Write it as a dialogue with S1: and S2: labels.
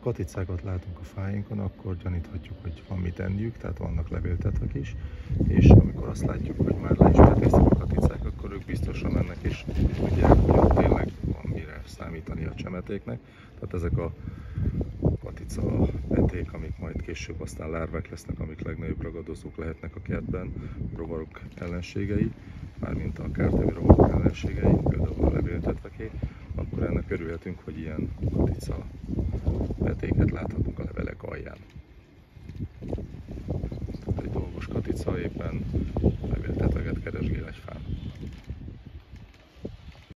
S1: katicákat látunk a fáinkon, akkor gyaníthatjuk, hogy van mit enniük, tehát vannak levéltetvek is, és amikor azt látjuk, hogy már le is petéztek a katicák, akkor ők biztosra mennek, és tudják, hogy ott tényleg van mire számítani a csemetéknek. Tehát ezek a katica peték, amik majd később aztán lárvák lesznek, amik legnagyobb ragadozók lehetnek a kertben, rovarok ellenségei, mármint a kártevő rovarok ellenségei, például a levéltetveké, akkor ennek örülhetünk, hogy ilyen katica petéket láthatunk a levelek alján. Egy dolgos katica éppen levéltetveget keresgél egy fán.